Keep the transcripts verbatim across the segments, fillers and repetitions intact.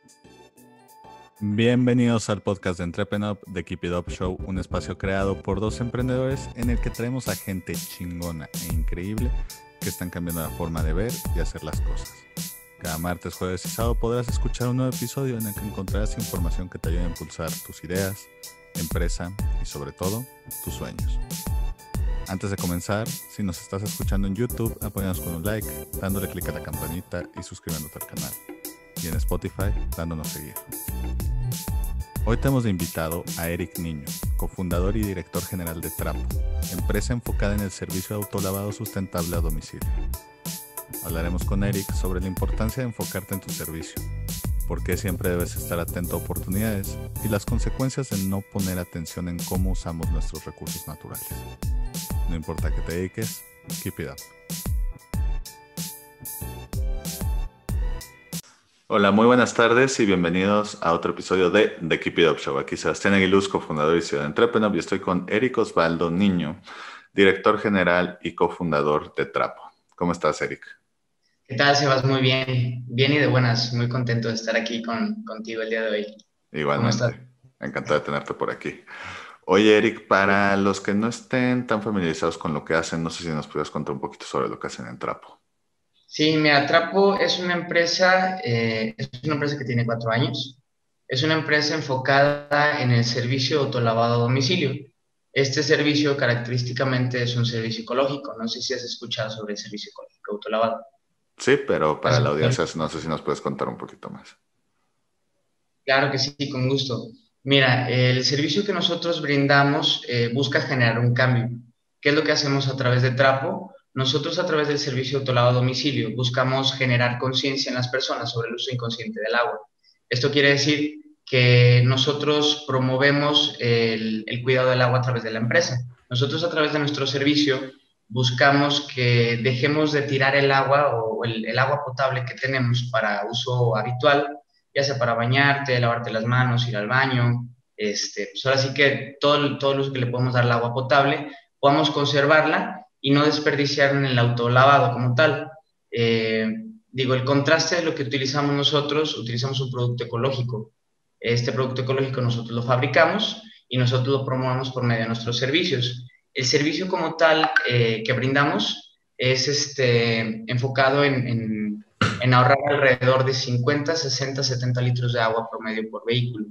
Bienvenidos al podcast de Entrepreneur de Keep It Up Show, un espacio creado por dos emprendedores en el que traemos a gente chingona e increíble que están cambiando la forma de ver y hacer las cosas. Cada martes, jueves y sábado podrás escuchar un nuevo episodio en el que encontrarás información que te ayude a impulsar tus ideas, empresa y sobre todo, tus sueños. Antes de comenzar, si nos estás escuchando en YouTube, apóyanos con un like, dándole clic a la campanita y suscribiéndote al canal. Y en Spotify, dándonos seguir. Hoy tenemos de invitado a Eric Niño, cofundador y director general de Trapo, empresa enfocada en el servicio de autolavado sustentable a domicilio. Hablaremos con Eric sobre la importancia de enfocarte en tu servicio, por qué siempre debes estar atento a oportunidades y las consecuencias de no poner atención en cómo usamos nuestros recursos naturales. No importa qué te dediques, keep it up. Hola, muy buenas tardes y bienvenidos a otro episodio de The Keep It Up Show. Aquí Sebastián Aguiluz, cofundador y C E O de Entrepreneur, y estoy con Eric Osvaldo Niño, director general y cofundador de Trapo. ¿Cómo estás, Eric? ¿Qué tal, Sebas? Muy bien, bien y de buenas. Muy contento de estar aquí con, contigo el día de hoy. Igualmente, ¿Cómo estás? encantado de tenerte por aquí. Oye, Eric, para los que no estén tan familiarizados con lo que hacen, no sé si nos pudieras contar un poquito sobre lo que hacen en Trapo. Sí, mira, Trapo es una empresa, eh, es una empresa que tiene cuatro años. Es una empresa enfocada en el servicio de autolavado a domicilio. Este servicio característicamente es un servicio ecológico. No sé si has escuchado sobre el servicio ecológico de autolavado. Sí, pero para ¿Has la escuchado? audiencia no sé si nos puedes contar un poquito más. Claro que sí, con gusto. Mira, el servicio que nosotros brindamos eh, busca generar un cambio. ¿Qué es lo que hacemos a través de Trapo? Nosotros a través del servicio de autolavado a domicilio buscamos generar conciencia en las personas sobre el uso inconsciente del agua. Esto quiere decir que nosotros promovemos el, el cuidado del agua a través de la empresa. Nosotros a través de nuestro servicio buscamos que dejemos de tirar el agua o el, el agua potable que tenemos para uso habitual, ya sea para bañarte, lavarte las manos, ir al baño, este, pues ahora sí que todo, todo el uso que le podemos dar al agua potable, podamos conservarla y no desperdiciar en el autolavado como tal. Eh, digo, el contraste de lo que utilizamos nosotros, utilizamos un producto ecológico. Este producto ecológico nosotros lo fabricamos y nosotros lo promovemos por medio de nuestros servicios. El servicio como tal eh, que brindamos es este, enfocado en, en en ahorrar alrededor de cincuenta, sesenta, setenta litros de agua promedio por vehículo.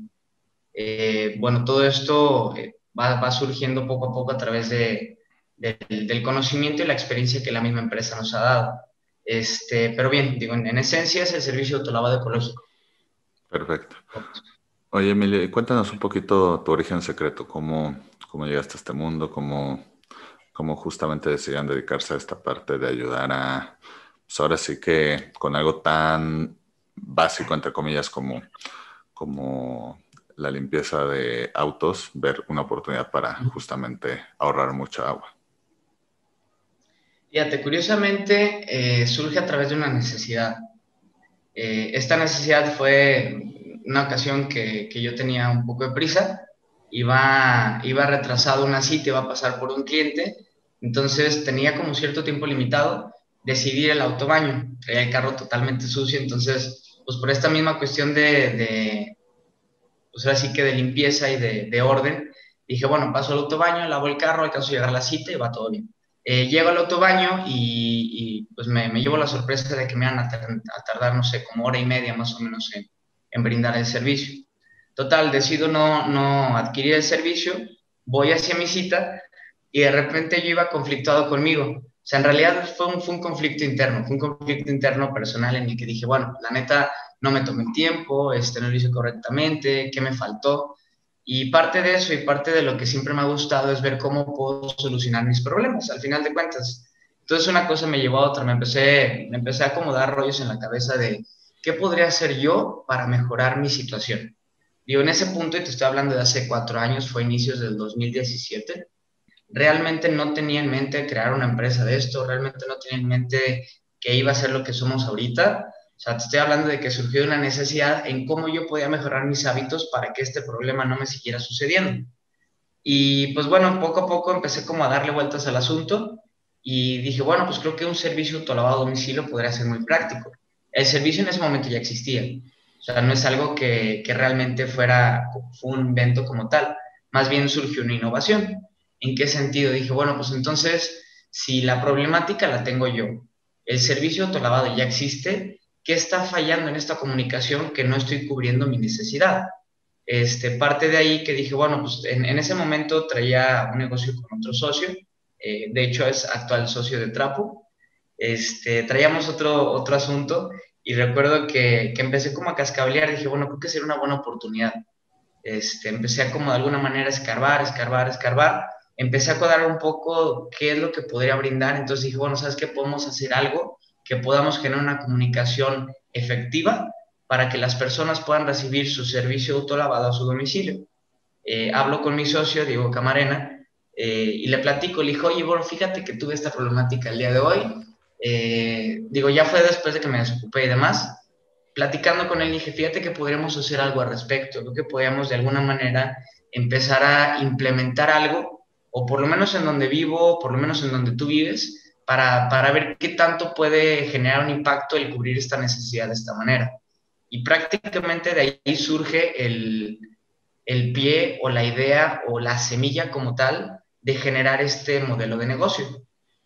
Eh, bueno, todo esto eh, va, va, surgiendo poco a poco a través de, de, del conocimiento y la experiencia que la misma empresa nos ha dado. Este, pero bien, digo, en, en esencia es el servicio de autolavado ecológico. Perfecto. Oye, Emilio, cuéntanos un poquito tu origen secreto, cómo, cómo llegaste a este mundo, cómo, cómo justamente decidieron dedicarse a esta parte de ayudar a, pues ahora sí que con algo tan básico, entre comillas, como, como la limpieza de autos, ver una oportunidad para justamente ahorrar mucha agua. Fíjate, curiosamente eh, surge a través de una necesidad. Eh, esta necesidad fue una ocasión que, que yo tenía un poco de prisa, iba, iba retrasado una cita, iba a pasar por un cliente, entonces tenía como cierto tiempo limitado, decidí ir al autobaño, traía el carro totalmente sucio, entonces, pues por esta misma cuestión de, de pues ahora sí que de limpieza y de, de orden, dije, bueno, paso al autobaño, lavo el carro, alcanzo a llegar a la cita y va todo bien. Eh, llego al autobaño y, y pues me, me llevo la sorpresa de que me van a, a tardar, no sé, como hora y media más o menos en, en brindar el servicio. Total, decido no, no adquirir el servicio, voy hacia mi cita y de repente yo iba conflictuado conmigo. O sea, en realidad fue un, fue un conflicto interno, fue un conflicto interno personal en el que dije, bueno, la neta, no me tomé el tiempo, este, no lo hice correctamente, ¿qué me faltó? Y parte de eso y parte de lo que siempre me ha gustado es ver cómo puedo solucionar mis problemas, al final de cuentas. Entonces una cosa me llevó a otra, me empecé, me empecé a acomodar rollos en la cabeza de qué podría hacer yo para mejorar mi situación. Digo, en ese punto, y te estoy hablando de hace cuatro años, fue inicios del dos mil diecisiete, realmente no tenía en mente crear una empresa de esto, realmente no tenía en mente que iba a ser lo que somos ahorita. O sea, te estoy hablando de que surgió una necesidad en cómo yo podía mejorar mis hábitos para que este problema no me siguiera sucediendo. Y pues bueno, poco a poco empecé como a darle vueltas al asunto y dije, bueno, pues creo que un servicio autolavado a domicilio podría ser muy práctico. El servicio en ese momento ya existía. O sea, no es algo que, que realmente fuera, fue un invento como tal, más bien surgió una innovación. ¿En qué sentido? Dije, bueno, pues entonces, si la problemática la tengo yo, el servicio de autolavado ya existe, ¿qué está fallando en esta comunicación que no estoy cubriendo mi necesidad? Este, parte de ahí que dije, bueno, pues en, en ese momento traía un negocio con otro socio, eh, de hecho es actual socio de Trapo, este, traíamos otro, otro asunto y recuerdo que, que empecé como a cascabelear, dije, bueno, creo que sería una buena oportunidad. Este, empecé a como de alguna manera escarbar, escarbar, escarbar, empecé a codar un poco qué es lo que podría brindar, entonces dije, bueno, ¿sabes qué? Podemos hacer algo que podamos generar una comunicación efectiva para que las personas puedan recibir su servicio de autolavado a su domicilio. Eh, hablo con mi socio, Diego Camarena, eh, y le platico, le dijo, oye, bueno, fíjate que tuve esta problemática el día de hoy, eh, digo, ya fue después de que me desocupé y demás, platicando con él dije, fíjate que podríamos hacer algo al respecto, creo que podríamos de alguna manera empezar a implementar algo, o por lo menos en donde vivo, por lo menos en donde tú vives, para, para ver qué tanto puede generar un impacto el cubrir esta necesidad de esta manera. Y prácticamente de ahí surge el, el pie o la idea o la semilla como tal de generar este modelo de negocio.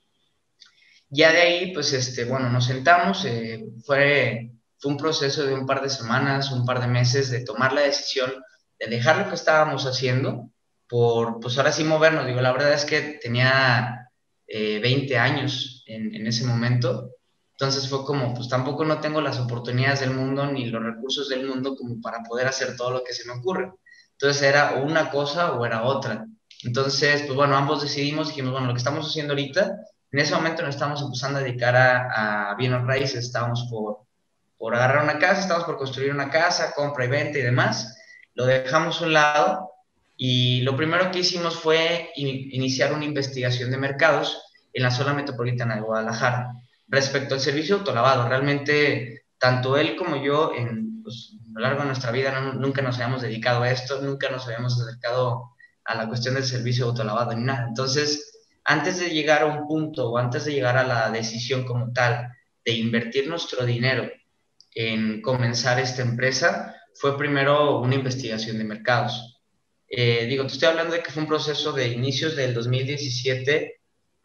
Ya de ahí, pues, este, bueno, nos sentamos, eh, fue, fue un proceso de un par de semanas, un par de meses de tomar la decisión de dejar lo que estábamos haciendo por, pues ahora sí movernos. Digo, la verdad es que tenía eh, veinte años en, en ese momento, entonces fue como, pues tampoco no tengo las oportunidades del mundo ni los recursos del mundo como para poder hacer todo lo que se me ocurre. Entonces era o una cosa o era otra. Entonces, pues bueno, ambos decidimos, dijimos, bueno, lo que estamos haciendo ahorita en ese momento nos estábamos empezando a dedicar a, a bienes raíces, estábamos por, por agarrar una casa, estábamos por construir una casa, compra y venta y demás. Lo dejamos a un lado y lo primero que hicimos fue in, iniciar una investigación de mercados en la zona metropolitana de Guadalajara respecto al servicio de autolavado. Realmente, tanto él como yo, en, pues, a lo largo de nuestra vida, no, nunca nos habíamos dedicado a esto, nunca nos habíamos acercado a la cuestión del servicio de autolavado ni nada. Entonces, antes de llegar a un punto o antes de llegar a la decisión como tal de invertir nuestro dinero en comenzar esta empresa, fue primero una investigación de mercados. Eh, digo, te estoy hablando de que fue un proceso de inicios del dos mil diecisiete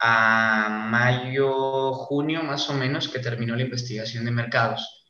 a mayo, junio más o menos, que terminó la investigación de mercados.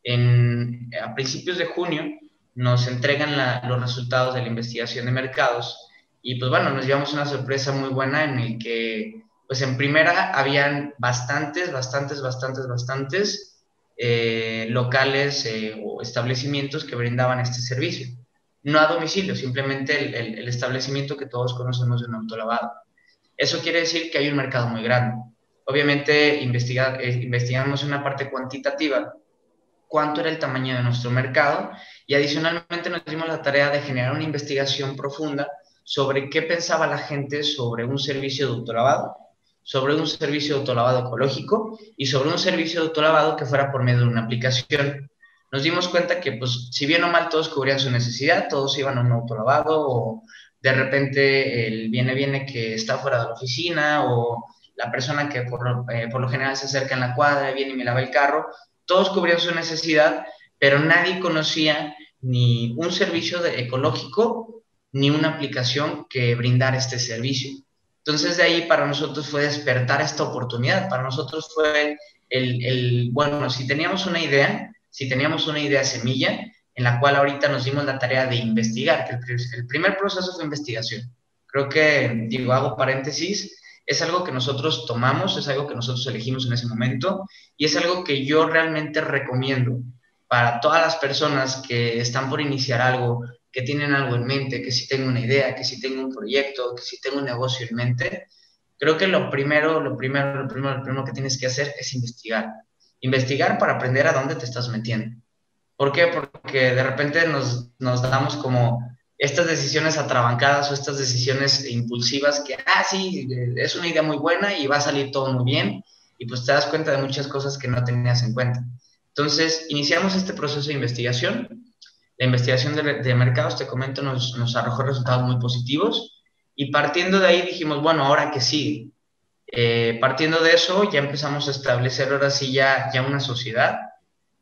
En, a principios de junio nos entregan la, los resultados de la investigación de mercados y pues bueno, nos llevamos una sorpresa muy buena en el que pues en primera habían bastantes, bastantes, bastantes, bastantes eh, locales eh, o establecimientos que brindaban este servicio. No a domicilio, simplemente el, el, el establecimiento que todos conocemos de un autolavado. Eso quiere decir que hay un mercado muy grande. Obviamente investiga, eh, investigamos una parte cuantitativa, cuánto era el tamaño de nuestro mercado y adicionalmente nos dimos la tarea de generar una investigación profunda sobre qué pensaba la gente sobre un servicio de autolavado, sobre un servicio de autolavado ecológico y sobre un servicio de autolavado que fuera por medio de una aplicación. Nos dimos cuenta que, pues, si bien o mal todos cubrían su necesidad, todos iban a un autolavado o de repente el viene viene que está fuera de la oficina o la persona que por lo, eh, por lo general se acerca en la cuadra, viene y me lava el carro, todos cubrían su necesidad, pero nadie conocía ni un servicio de ecológico ni una aplicación que brindara este servicio. Entonces de ahí para nosotros fue despertar esta oportunidad, para nosotros fue el, el bueno, si teníamos una idea, si teníamos una idea semilla, en la cual ahorita nos dimos la tarea de investigar, que el, el primer proceso fue investigación. Creo que, digo, hago paréntesis, es algo que nosotros tomamos, es algo que nosotros elegimos en ese momento y es algo que yo realmente recomiendo para todas las personas que están por iniciar algo, que tienen algo en mente, que si tengo una idea, que si tengo un proyecto, que si tengo un negocio en mente. Creo que lo primero, lo primero, lo primero, lo primero que tienes que hacer es investigar. Investigar para aprender a dónde te estás metiendo. ¿Por qué? Porque de repente nos, nos damos como estas decisiones atrabancadas o estas decisiones impulsivas que, ah, sí, es una idea muy buena y va a salir todo muy bien, y pues te das cuenta de muchas cosas que no tenías en cuenta. Entonces, iniciamos este proceso de investigación. La investigación de, de mercados, te comento, nos, nos arrojó resultados muy positivos, y partiendo de ahí dijimos, bueno, ¿ahora qué sigue? Eh, partiendo de eso, ya empezamos a establecer ahora sí ya, ya una sociedad.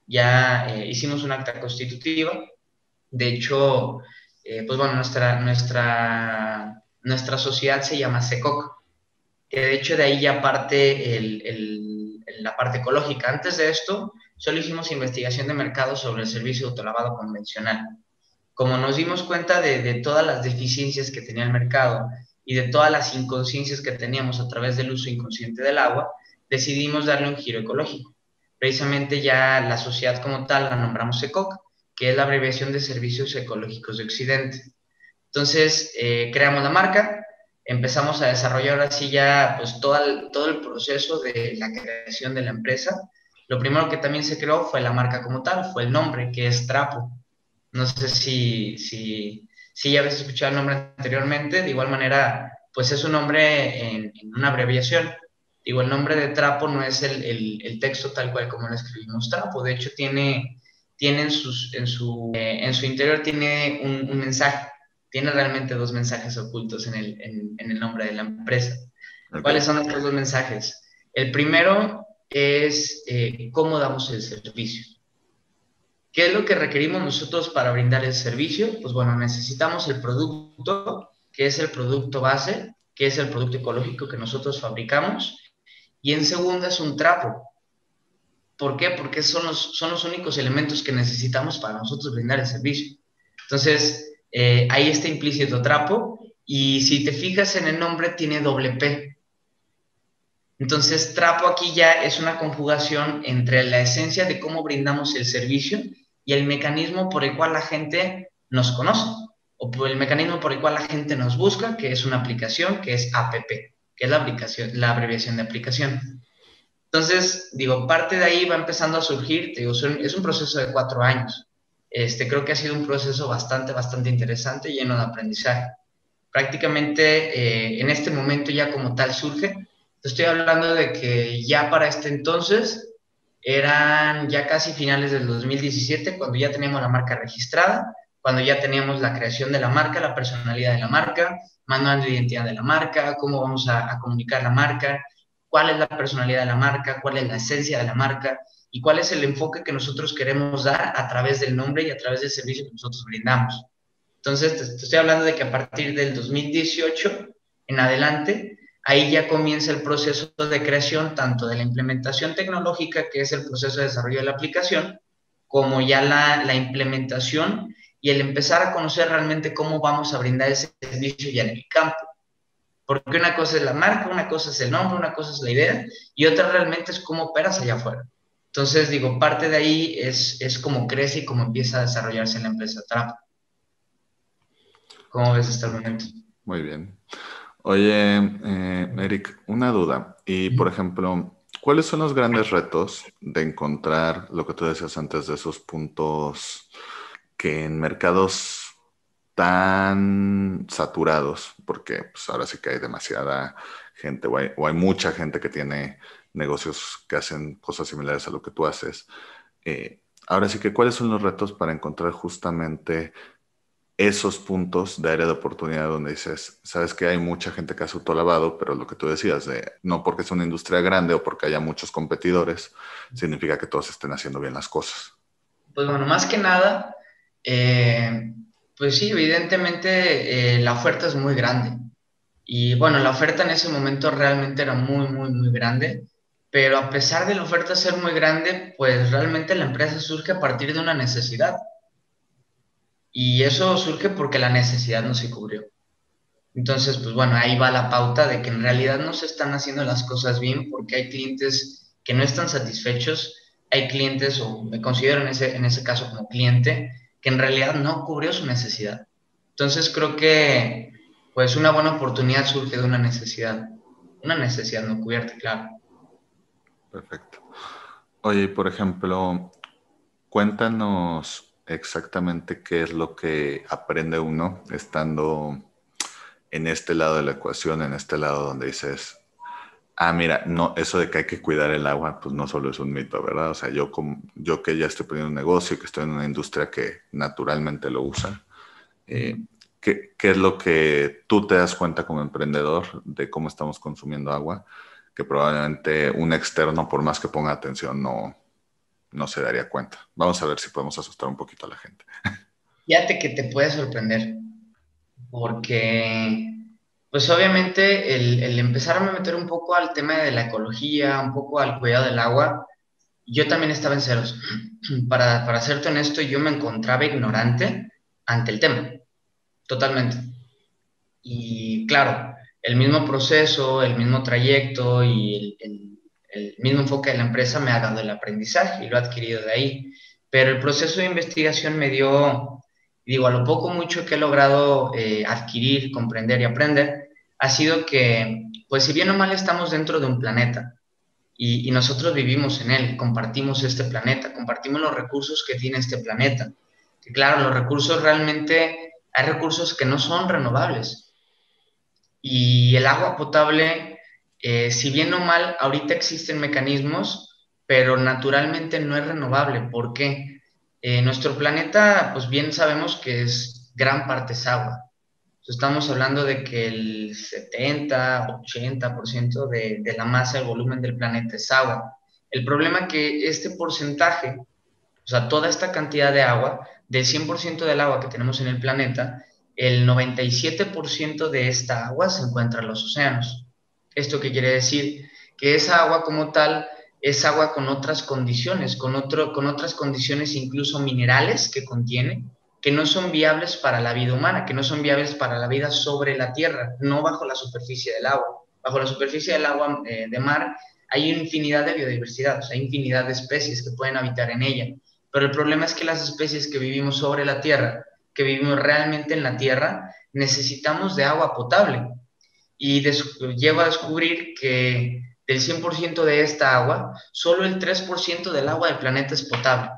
ya eh, hicimos un acta constitutiva. De hecho, eh, pues bueno, nuestra, nuestra, nuestra sociedad se llama SECOC, que de hecho de ahí ya parte el, el, la parte ecológica. Antes de esto, solo hicimos investigación de mercado sobre el servicio de autolavado convencional. Como nos dimos cuenta de, de todas las deficiencias que tenía el mercado y de todas las inconsciencias que teníamos a través del uso inconsciente del agua, decidimos darle un giro ecológico. Precisamente ya la sociedad como tal la nombramos SECOC, que es la abreviación de Servicios Ecológicos de Occidente. Entonces, eh, creamos la marca, empezamos a desarrollar así ya pues todo el, todo el proceso de la creación de la empresa. Lo primero que también se creó fue la marca como tal, fue el nombre, que es Trapo. No sé si, si, si ya habéis escuchado el nombre anteriormente. De igual manera, pues es un nombre en, en una abreviación. Digo, el nombre de Trapo no es el, el, el texto tal cual como lo escribimos Trapo. De hecho, tiene, tiene en, sus, en, su, eh, en su interior tiene un, un mensaje. Tiene realmente dos mensajes ocultos en el, en, en el nombre de la empresa. ¿Cuáles Ok. son estos dos mensajes? El primero es eh, cómo damos el servicio. ¿Qué es lo que requerimos nosotros para brindar el servicio? Pues bueno, necesitamos el producto, que es el producto base, que es el producto ecológico que nosotros fabricamos. Y en segunda es un trapo. ¿Por qué? Porque son los, son los únicos elementos que necesitamos para nosotros brindar el servicio. Entonces, eh, ahí está implícito trapo. Y si te fijas en el nombre, tiene doble P. Entonces, trapo aquí ya es una conjugación entre la esencia de cómo brindamos el servicio y el mecanismo por el cual la gente nos conoce, o por el mecanismo por el cual la gente nos busca, que es una aplicación, que es app, que es la, aplicación, la abreviación de aplicación. Entonces, digo, parte de ahí va empezando a surgir, digo, es un proceso de cuatro años. Este, creo que ha sido un proceso bastante, bastante interesante, lleno de aprendizaje. Prácticamente eh, en este momento ya como tal surge. Te estoy hablando de que ya para este entonces eran ya casi finales del dos mil diecisiete, cuando ya teníamos la marca registrada, cuando ya teníamos la creación de la marca, la personalidad de la marca, manual de identidad de la marca, cómo vamos a, a comunicar la marca, cuál es la personalidad de la marca, cuál es la esencia de la marca y cuál es el enfoque que nosotros queremos dar a través del nombre y a través del servicio que nosotros brindamos. Entonces, te, te estoy hablando de que a partir del dos mil dieciocho en adelante, ahí ya comienza el proceso de creación tanto de la implementación tecnológica, que es el proceso de desarrollo de la aplicación, como ya la, la implementación y el empezar a conocer realmente cómo vamos a brindar ese servicio ya en el campo. Porque una cosa es la marca, una cosa es el nombre, una cosa es la idea, y otra realmente es cómo operas allá afuera. Entonces, digo, parte de ahí es, es cómo crece y cómo empieza a desarrollarse la empresa Trap. ¿Cómo ves hasta el momento? Muy bien. Oye, eh, Eric, una duda. Y, por ejemplo, ¿cuáles son los grandes retos de encontrar lo que tú decías antes de esos puntos que en mercados tan saturados, porque pues, ahora sí que hay demasiada gente o hay, o hay mucha gente que tiene negocios que hacen cosas similares a lo que tú haces? Eh, ahora sí que, ¿cuáles son los retos para encontrar justamente esos puntos de área de oportunidad donde dices, sabes que hay mucha gente que hace autolavado, pero lo que tú decías, de no porque es una industria grande o porque haya muchos competidores, significa que todos estén haciendo bien las cosas? Pues bueno, más que nada, eh, pues sí, evidentemente eh, la oferta es muy grande. Y bueno, la oferta en ese momento realmente era muy, muy, muy grande. Pero a pesar de la oferta ser muy grande, pues realmente la empresa surge a partir de una necesidad. Y eso surge porque la necesidad no se cubrió. Entonces, pues bueno, ahí va la pauta de que en realidad no se están haciendo las cosas bien porque hay clientes que no están satisfechos, hay clientes, o me considero en ese, en ese caso como cliente, que en realidad no cubrió su necesidad. Entonces, creo que pues una buena oportunidad surge de una necesidad, una necesidad no cubierta, claro. Perfecto. Oye, por ejemplo, cuéntanos exactamente qué es lo que aprende uno estando en este lado de la ecuación, en este lado donde dices, ah, mira, no, eso de que hay que cuidar el agua, pues no solo es un mito, ¿verdad? O sea, yo, como, yo que ya estoy poniendo un negocio, que estoy en una industria que naturalmente lo usa, eh, ¿qué, qué es lo que tú te das cuenta como emprendedor de cómo estamos consumiendo agua? Que probablemente un externo, por más que ponga atención, no, no se daría cuenta. Vamos a ver si podemos asustar un poquito a la gente. Fíjate que te puede sorprender, porque pues obviamente el, el empezarme a meter un poco al tema de la ecología, un poco al cuidado del agua, yo también estaba en ceros. Para, para serte honesto, yo me encontraba ignorante ante el tema, totalmente. Y claro, el mismo proceso, el mismo trayecto y el, el, el mismo enfoque de la empresa me ha dado el aprendizaje y lo he adquirido de ahí. Pero el proceso de investigación me dio, digo, a lo poco mucho que he logrado eh, adquirir, comprender y aprender, ha sido que, pues si bien o mal estamos dentro de un planeta y, y nosotros vivimos en él, compartimos este planeta, compartimos los recursos que tiene este planeta. Que claro, los recursos realmente, hay recursos que no son renovables. Y el agua potable, eh, si bien o mal, ahorita existen mecanismos, pero naturalmente no es renovable. ¿Por qué? Eh, nuestro planeta, pues bien sabemos que es gran parte es agua. Estamos hablando de que el setenta, ochenta por ciento de, de la masa, el volumen del planeta es agua. El problema es que este porcentaje, o sea, toda esta cantidad de agua, del cien por ciento del agua que tenemos en el planeta, el noventa y siete por ciento de esta agua se encuentra en los océanos. ¿Esto qué quiere decir? Que esa agua como tal es agua con otras condiciones, con, otro, con otras condiciones incluso minerales que contiene, que no son viables para la vida humana, que no son viables para la vida sobre la Tierra, no bajo la superficie del agua. Bajo la superficie del agua eh, de mar hay infinidad de biodiversidad, o sea, hay infinidad de especies que pueden habitar en ella. Pero el problema es que las especies que vivimos sobre la Tierra, que vivimos realmente en la Tierra, necesitamos de agua potable. Y llego a descubrir que del cien por ciento de esta agua, solo el tres por ciento del agua del planeta es potable.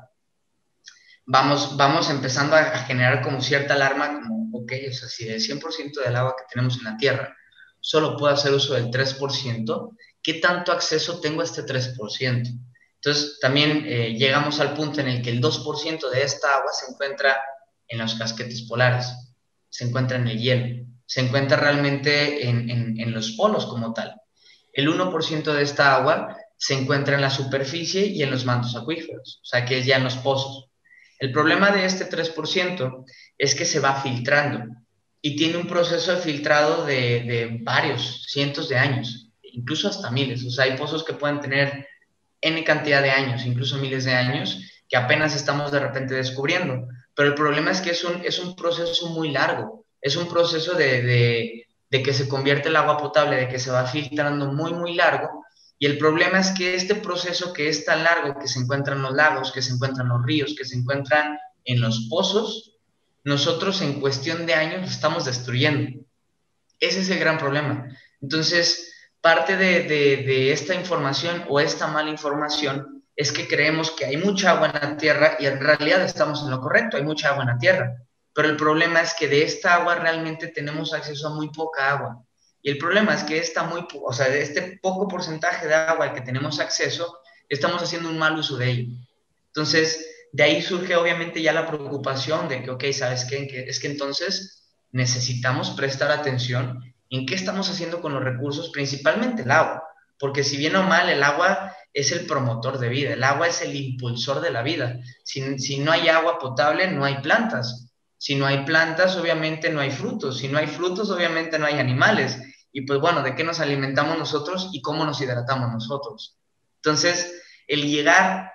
Vamos, vamos empezando a, a generar como cierta alarma, como, ok, o sea, si del cien por ciento del agua que tenemos en la Tierra solo puedo hacer uso del tres por ciento, ¿qué tanto acceso tengo a este tres por ciento? Entonces, también eh, llegamos al punto en el que el dos por ciento de esta agua se encuentra en los casquetes polares, se encuentra en el hielo, se encuentra realmente en, en, en los polos como tal. El uno por ciento de esta agua se encuentra en la superficie y en los mantos acuíferos, o sea, que es ya en los pozos. El problema de este tres por ciento es que se va filtrando y tiene un proceso de filtrado de, de varios, cientos de años, incluso hasta miles. O sea, hay pozos que pueden tener N cantidad de años, incluso miles de años, que apenas estamos de repente descubriendo. Pero el problema es que es un, es un proceso muy largo, es un proceso de, de, de que se convierte el agua potable, de que se va filtrando muy, muy largo. Y el problema es que este proceso que es tan largo, que se encuentra en los lagos, que se encuentra en los ríos, que se encuentra en los pozos, nosotros en cuestión de años lo estamos destruyendo. Ese es el gran problema. Entonces, parte de, de, de esta información o esta mala información es que creemos que hay mucha agua en la tierra y en realidad estamos en lo correcto, hay mucha agua en la tierra. Pero el problema es que de esta agua realmente tenemos acceso a muy poca agua. Y el problema es que esta muy, o sea, de este poco porcentaje de agua al que tenemos acceso, estamos haciendo un mal uso de ello. Entonces, de ahí surge obviamente ya la preocupación de que, ok, ¿sabes qué? Es que entonces necesitamos prestar atención en qué estamos haciendo con los recursos, principalmente el agua, porque si bien o mal, el agua es el promotor de vida, el agua es el impulsor de la vida. Si, si no hay agua potable, no hay plantas. Si no hay plantas, obviamente no hay frutos. Si no hay frutos, obviamente no hay animales. Y pues bueno, ¿de qué nos alimentamos nosotros y cómo nos hidratamos nosotros? Entonces, el llegar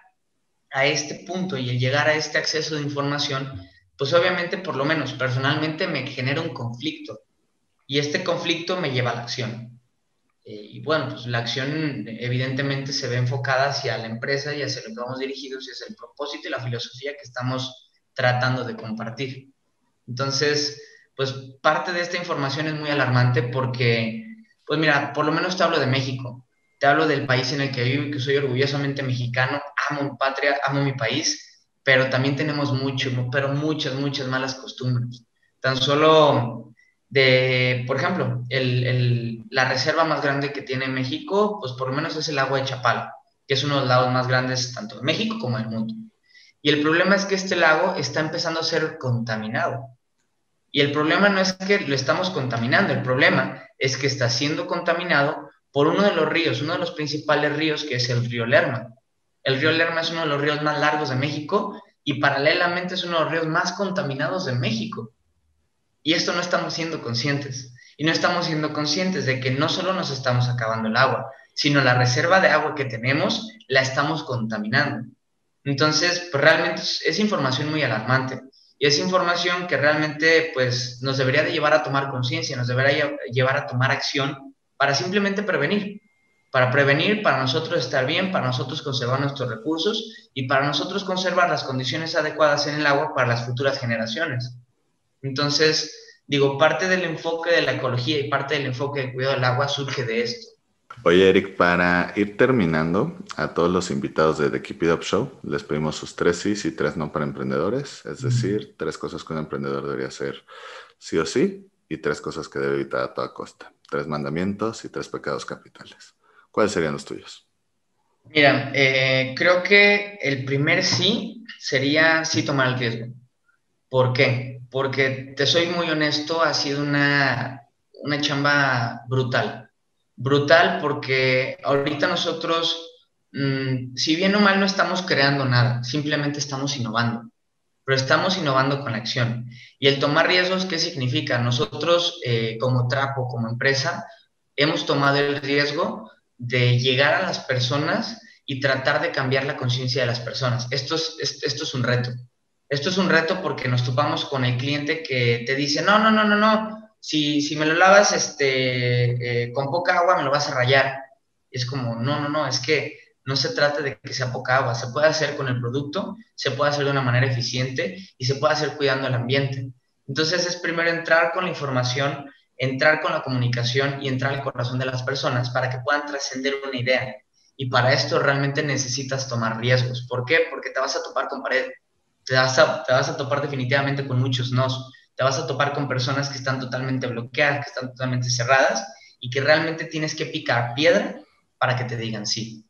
a este punto y el llegar a este acceso de información, pues obviamente, por lo menos personalmente, me genera un conflicto. Y este conflicto me lleva a la acción. Eh, y bueno, pues la acción evidentemente se ve enfocada hacia la empresa y hacia lo que vamos dirigidos y hacia el propósito y la filosofía que estamos tratando de compartir. Entonces, pues parte de esta información es muy alarmante porque, pues mira, por lo menos te hablo de México, te hablo del país en el que vivo y que soy orgullosamente mexicano, amo mi patria, amo mi país, pero también tenemos mucho, pero muchas, muchas malas costumbres. Tan solo de, por ejemplo, el, el, la reserva más grande que tiene México, pues por lo menos es el agua de Chapala, que es uno de los lagos más grandes tanto de México como del mundo. Y el problema es que este lago está empezando a ser contaminado. Y el problema no es que lo estamos contaminando, el problema es que está siendo contaminado por uno de los ríos, uno de los principales ríos, que es el río Lerma. El río Lerma es uno de los ríos más largos de México y paralelamente es uno de los ríos más contaminados de México. Y esto no estamos siendo conscientes. Y no estamos siendo conscientes de que no solo nos estamos acabando el agua, sino la reserva de agua que tenemos la estamos contaminando. Entonces, pues realmente es, es información muy alarmante. Y es información que realmente pues, nos debería de llevar a tomar conciencia, nos debería llevar a tomar acción para simplemente prevenir. Para prevenir, para nosotros estar bien, para nosotros conservar nuestros recursos y para nosotros conservar las condiciones adecuadas en el agua para las futuras generaciones. Entonces, digo, parte del enfoque de la ecología y parte del enfoque del cuidado del agua surge de esto. Oye, Eric, para ir terminando, a todos los invitados de The Keep It Up Show les pedimos sus tres sís y tres no para emprendedores, es decir, tres cosas que un emprendedor debería hacer sí o sí y tres cosas que debe evitar a toda costa, tres mandamientos y tres pecados capitales. ¿Cuáles serían los tuyos? Mira, eh, creo que el primer sí sería sí tomar el riesgo. ¿Por qué? Porque te soy muy honesto, ha sido una, una chamba brutal. Brutal porque ahorita nosotros, mmm, si bien o mal, no estamos creando nada, simplemente estamos innovando. Pero estamos innovando con la acción. Y el tomar riesgos, ¿qué significa? Nosotros, eh, como Trapo, como empresa, hemos tomado el riesgo de llegar a las personas y tratar de cambiar la conciencia de las personas. Esto es, esto es un reto. Esto es un reto porque nos topamos con el cliente que te dice, no, no, no, no, no, si, si me lo lavas este, eh, con poca agua me lo vas a rayar. Y es como, no, no, no, es que no se trata de que sea poca agua, se puede hacer con el producto, se puede hacer de una manera eficiente y se puede hacer cuidando el ambiente. Entonces es primero entrar con la información, entrar con la comunicación y entrar al corazón de las personas para que puedan trascender una idea. Y para esto realmente necesitas tomar riesgos. ¿Por qué? Porque te vas a topar con pared. Te vas, a, te vas a topar definitivamente con muchos nos, te vas a topar con personas que están totalmente bloqueadas, que están totalmente cerradas y que realmente tienes que picar piedra para que te digan sí.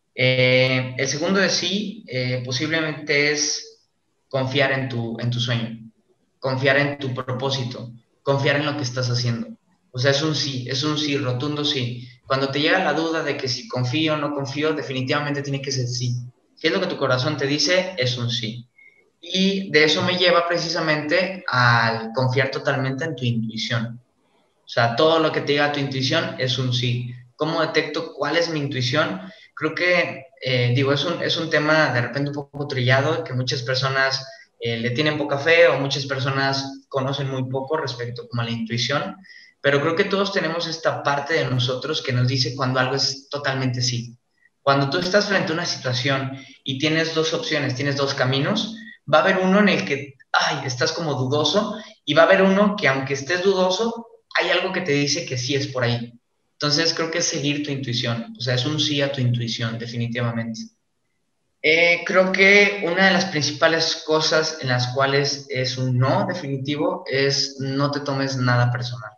Eh, el segundo de sí eh, posiblemente es confiar en tu, en tu sueño, confiar en tu propósito, confiar en lo que estás haciendo. O sea, es un sí, es un sí, rotundo sí. Cuando te llega la duda de que si confío o no confío, definitivamente tiene que ser sí. Si es lo que tu corazón te dice, es un sí. Y de eso me lleva precisamente al confiar totalmente en tu intuición. O sea, todo lo que te diga tu intuición es un sí. ¿Cómo detecto cuál es mi intuición? Creo que, eh, digo, es un, es un tema de repente un poco trillado, que muchas personas eh, le tienen poca fe o muchas personas conocen muy poco respecto como a la intuición, pero creo que todos tenemos esta parte de nosotros que nos dice cuando algo es totalmente sí. Cuando tú estás frente a una situación y tienes dos opciones, tienes dos caminos, va a haber uno en el que, ay, estás como dudoso y va a haber uno que aunque estés dudoso, hay algo que te dice que sí es por ahí. Entonces creo que es seguir tu intuición, o sea, es un sí a tu intuición, definitivamente. Eh, creo que una de las principales cosas en las cuales es un no definitivo es no te tomes nada personal.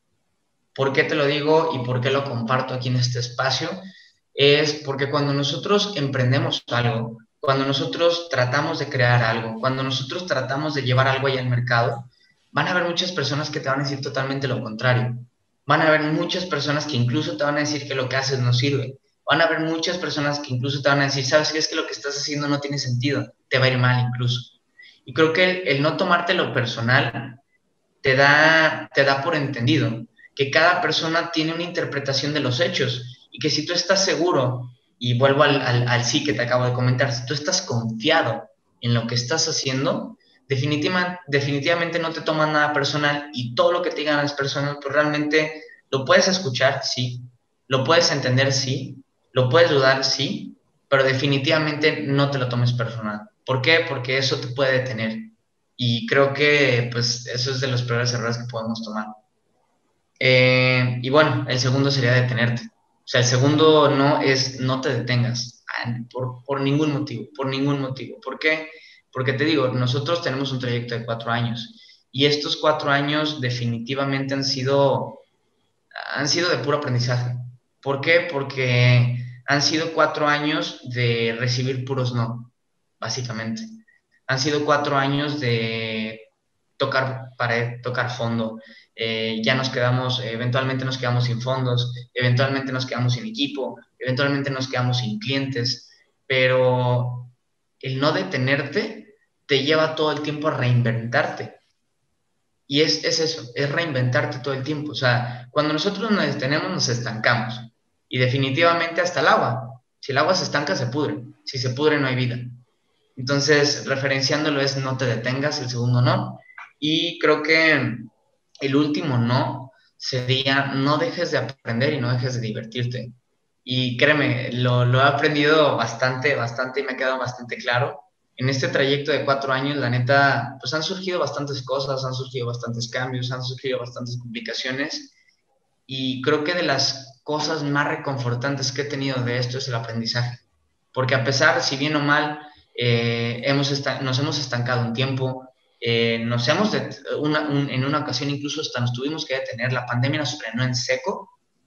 ¿Por qué te lo digo y por qué lo comparto aquí en este espacio? Es porque cuando nosotros emprendemos algo, cuando nosotros tratamos de crear algo, cuando nosotros tratamos de llevar algo allá al mercado, van a haber muchas personas que te van a decir totalmente lo contrario. Van a haber muchas personas que incluso te van a decir que lo que haces no sirve. Van a haber muchas personas que incluso te van a decir, ¿sabes qué? Es que lo que estás haciendo no tiene sentido, te va a ir mal incluso. Y creo que el, el no tomártelo personal te da, te da por entendido que cada persona tiene una interpretación de los hechos y que si tú estás seguro, y vuelvo al, al, al sí que te acabo de comentar, si tú estás confiado en lo que estás haciendo, definitiva, definitivamente no te toman nada personal y todo lo que te digan las personas, pues realmente lo puedes escuchar, sí, lo puedes entender, sí, lo puedes dudar, sí, pero definitivamente no te lo tomes personal. ¿Por qué? Porque eso te puede detener. Y creo que pues eso es de los peores errores que podemos tomar. Eh, y bueno, el segundo sería detenerte. O sea, el segundo no es no te detengas por, por ningún motivo, por ningún motivo. ¿Por qué? Porque te digo, nosotros tenemos un trayecto de cuatro años y estos cuatro años definitivamente han sido, han sido de puro aprendizaje. ¿Por qué? Porque han sido cuatro años de recibir puros no, básicamente. Han sido cuatro años de tocar pared, tocar fondo. Eh, ya nos quedamos, eventualmente nos quedamos sin fondos, eventualmente nos quedamos sin equipo, eventualmente nos quedamos sin clientes, pero el no detenerte te lleva todo el tiempo a reinventarte. Y es, es eso, es reinventarte todo el tiempo. O sea, cuando nosotros nos detenemos, nos estancamos. Y definitivamente hasta el agua. Si el agua se estanca, se pudre. Si se pudre, no hay vida. Entonces, referenciándolo es no te detengas, el segundo no. Y creo que el último no sería no dejes de aprender y no dejes de divertirte. Y créeme, lo, lo he aprendido bastante, bastante y me ha quedado bastante claro. En este trayecto de cuatro años, la neta, pues han surgido bastantes cosas, han surgido bastantes cambios, han surgido bastantes complicaciones. Y creo que de las cosas más reconfortantes que he tenido de esto es el aprendizaje. Porque a pesar, si bien o mal, eh, hemos nos hemos estancado un tiempo, eh, nos hemos de una, un, en una ocasión incluso hasta nos tuvimos que detener, la pandemia nos frenó en seco,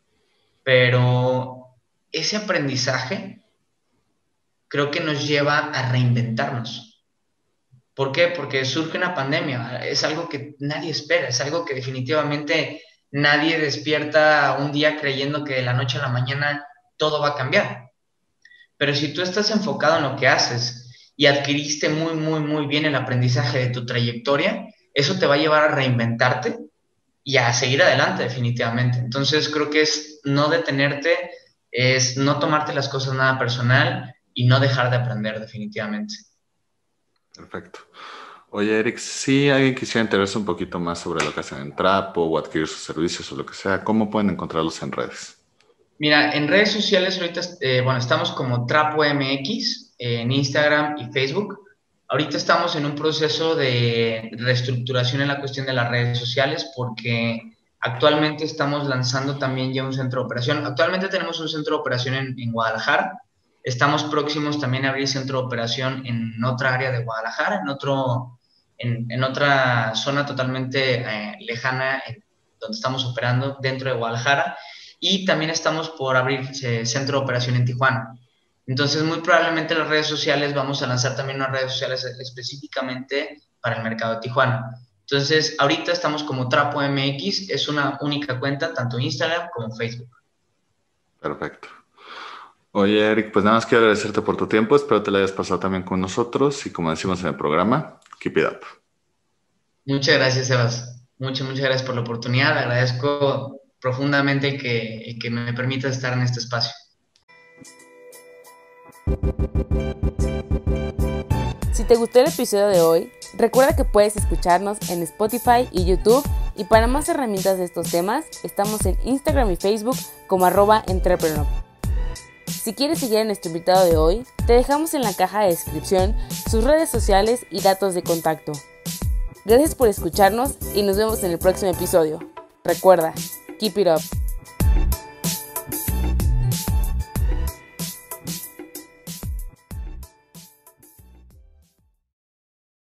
pero ese aprendizaje creo que nos lleva a reinventarnos. ¿Por qué? Porque surge una pandemia, es algo que nadie espera, es algo que definitivamente nadie despierta un día creyendo que de la noche a la mañana todo va a cambiar. Pero si tú estás enfocado en lo que haces y adquiriste muy, muy, muy bien el aprendizaje de tu trayectoria, eso te va a llevar a reinventarte y a seguir adelante definitivamente. Entonces creo que es no detenerte, es no tomarte las cosas nada personal y no dejar de aprender definitivamente. Perfecto. Oye, Eric, si alguien quisiera enterarse un poquito más sobre lo que hacen en Trapo o adquirir sus servicios o lo que sea, ¿cómo pueden encontrarlos en redes? Mira, en redes sociales ahorita, eh, bueno, estamos como Trapo M X eh, en Instagram y Facebook. Ahorita estamos en un proceso de reestructuración en la cuestión de las redes sociales porque actualmente estamos lanzando también ya un centro de operación. Actualmente tenemos un centro de operación en, en Guadalajara. Estamos próximos también a abrir centro de operación en otra área de Guadalajara, en, otro, en, en otra zona totalmente eh, lejana en, donde estamos operando dentro de Guadalajara. Y también estamos por abrir eh, centro de operación en Tijuana. Entonces, muy probablemente en las redes sociales vamos a lanzar también unas redes sociales específicamente para el mercado de Tijuana. Entonces, ahorita estamos como Trapo M X, es una única cuenta, tanto Instagram como Facebook. Perfecto. Oye, Eric, pues nada más quiero agradecerte por tu tiempo, espero te la hayas pasado también con nosotros y como decimos en el programa, keep it up. Muchas gracias, Sebas. Muchas, muchas gracias por la oportunidad, agradezco profundamente que, que me permita estar en este espacio. Si te gustó el episodio de hoy, recuerda que puedes escucharnos en Spotify y YouTube, y para más herramientas de estos temas, estamos en Instagram y Facebook como arroba entrepreneur. Si quieres seguir a nuestro invitado de hoy, te dejamos en la caja de descripción sus redes sociales y datos de contacto. Gracias por escucharnos y nos vemos en el próximo episodio. Recuerda, keep it up.